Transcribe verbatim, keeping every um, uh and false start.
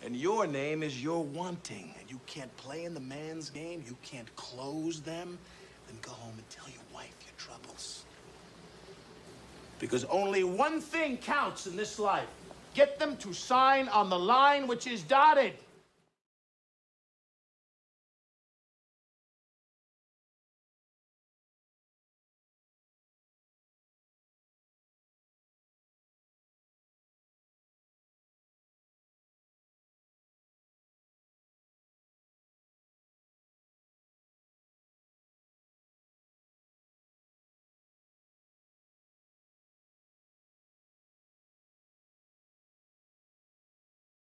And your name is you're wanting, and you can't play in the man's game, you can't close them, then go home and tell your wife your troubles. Because only one thing counts in this life. Get them to sign on the line which is dotted.